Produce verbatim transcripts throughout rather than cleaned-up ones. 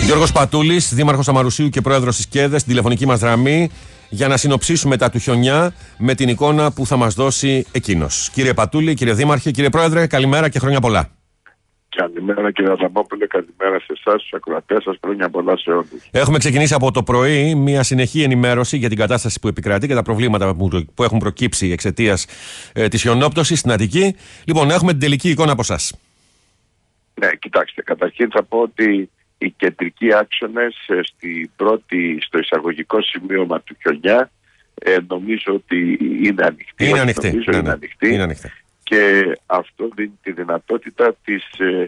Γιώργος Πατούλης, δήμαρχος Αμαρουσίου και πρόεδρος της ΚΕΔΕ, στην τηλεφωνική μας γραμμή για να συνοψίσουμε τα του χιονιά με την εικόνα που θα μας δώσει εκείνος. Κύριε Πατούλη, κύριε Δήμαρχε, κύριε Πρόεδρε, καλημέρα και χρόνια πολλά. Καλημέρα κύριε Αδαμόπουλε, καλημέρα σε εσάς, στους ακροατές σας, χρόνια πολλά σε όλους. Έχουμε ξεκινήσει από το πρωί μια συνεχή ενημέρωση για την κατάσταση που επικρατεί και τα προβλήματα που έχουν προκύψει εξαιτίας ε, της χιονόπτωσης στην Αττική. Λοιπόν, έχουμε την τελική εικόνα από εσάς. Ναι, κοιτάξτε, καταρχήν θα πω ότι οι κεντρικοί άξονες ε, στη πρώτη, στο εισαγωγικό σημείωμα του χιονιά ε, νομίζω ότι είναι ανοιχτή. Είναι ανοιχτή. Νομίζω ναι, είναι, ναι. ανοιχτή. είναι ανοιχτή. Και αυτό δίνει τη δυνατότητα της ε,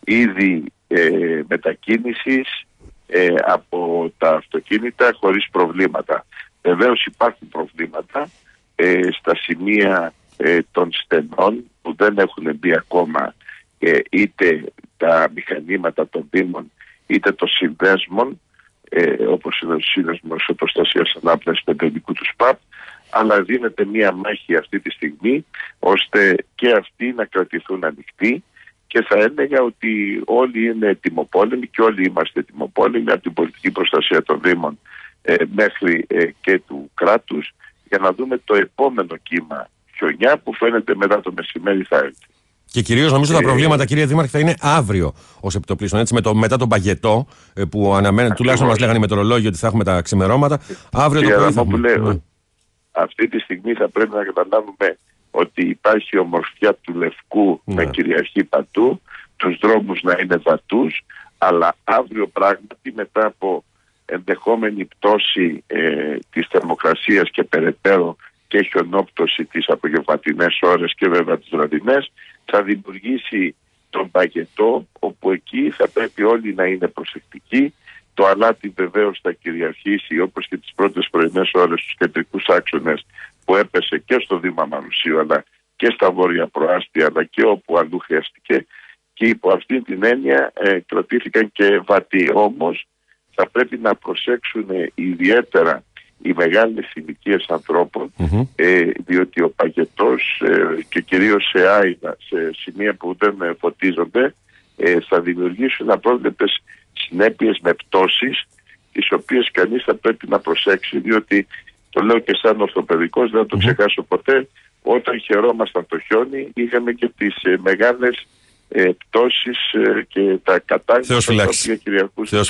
ήδη ε, μετακίνησης ε, από τα αυτοκίνητα χωρίς προβλήματα. Βεβαίως υπάρχουν προβλήματα ε, στα σημεία ε, των στενών που δεν έχουν μπει ακόμα ε, είτε τα μηχανήματα των δήμων είτε των συνδέσμων ε, όπως είναι ο Σύνδεσμος Προστασίας Ανάπλασης Πεντελικού του ΣΠΑΠ, αλλά δίνεται μία μάχη αυτή τη στιγμή ώστε και αυτοί να κρατηθούν ανοιχτοί και θα έλεγα ότι όλοι είναι τιμοπόλεμοι και όλοι είμαστε τιμοπόλεμοι από την πολιτική προστασία των Δήμων ε, μέχρι ε, και του κράτους για να δούμε το επόμενο κύμα χιονιά που φαίνεται μετά το μεσημέρι θα έρθει. Και κυρίως νομίζω ε, τα προβλήματα, κύριε Δήμαρχε, θα είναι αύριο ως επιτοπλίστων. Έτσι, με το, μετά τον παγετό που αναμένεται, τουλάχιστον μας λέγανε οι μετεωρολόγοι ότι θα έχουμε τα ξημερώματα. Αύριο το πρωί θα πούμε. Αυτή τη στιγμή θα πρέπει να καταλάβουμε ότι υπάρχει ομορφιά του Λευκού ναι. με κυριαρχή παντού, τους δρόμους να είναι βατούς, αλλά αύριο πράγματι μετά από ενδεχόμενη πτώση ε, της θερμοκρασίας και περαιτέρω και χιονόπτωση τις απογευματινές ώρες και βέβαια τις βραδινές θα δημιουργήσει τον παγετό, όπου εκεί θα πρέπει όλοι να είναι προσεκτικοί. Το αλάτι βεβαίως θα κυριαρχήσει όπως και τις πρώτες πρωινές ώρες στους κεντρικούς άξονες που έπεσε και στο Δήμο Αμαρουσίου αλλά και στα βόρεια προάστια αλλά και όπου αλλού χρειαστηκε και υπό αυτή την έννοια ε, κρατήθηκαν και βατοί. Όμως θα πρέπει να προσέξουν ιδιαίτερα οι μεγάλες ηλικίες ανθρώπων mm-hmm. ε, διότι ο παγετός ε, και κυρίως σε άϊδα, σε σημεία που δεν ε, φωτίζονται ε, θα δημιουργήσουν απρόβλεπτες συνέπειες με πτώσεις τις οποίες κανείς θα πρέπει να προσέξει, διότι το λέω και σαν ορθοπαιδικός, δεν θα το ξεχάσω ποτέ, όταν χαιρόμασταν το χιόνι είχαμε και τις ε, μεγάλες ε, πτώσεις ε, και τα κατάγματα τα οποία κυριαρχούσαν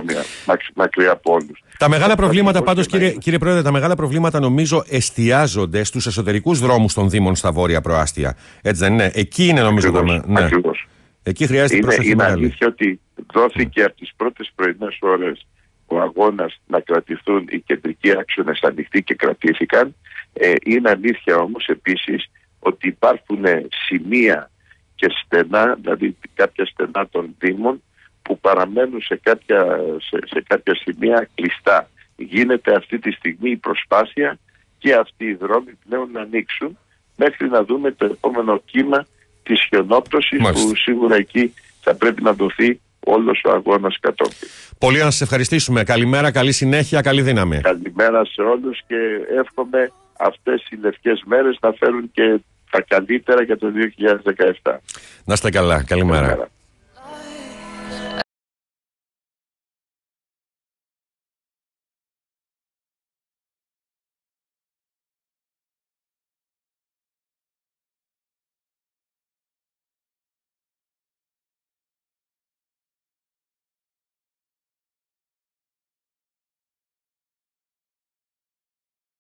μακριά από όλους. Τα μεγάλα θα προβλήματα πάντως κύριε, κύριε Πρόεδρε, τα μεγάλα προβλήματα νομίζω εστιάζονται στους εσωτερικούς δρόμους των Δήμων στα βόρεια προάστια. Έτσι δεν είναι? Εκεί είναι νομίζω ακριβώς, το... Ναι. Ακριβώς. Εκεί χρειάζεται είναι, προσοχή είναι μεγάλη. αλήθεια ότι δόθηκε mm. από τις πρώτες πρωινές ώρες ο αγώνας να κρατηθούν οι κεντρικοί άξονες ανοιχτοί και κρατήθηκαν. Ε, είναι αλήθεια όμως επίσης ότι υπάρχουν σημεία και στενά, δηλαδή κάποια στενά των Δήμων που παραμένουν σε κάποια, σε, σε κάποια σημεία κλειστά. Γίνεται αυτή τη στιγμή η προσπάθεια και αυτοί οι δρόμοι πλέον να ανοίξουν μέχρι να δούμε το επόμενο κύμα της χιονόπτωσης που σίγουρα εκεί θα πρέπει να δοθεί όλος ο αγώνας κατόπιν. Πολύ να σας ευχαριστήσουμε. Καλημέρα, καλή συνέχεια, καλή δύναμη. Καλημέρα σε όλους και εύχομαι αυτές οι λευκές μέρες να φέρουν και τα καλύτερα για το δύο χιλιάδες δεκαεπτά. Να είστε καλά. Καλημέρα. Καλημέρα.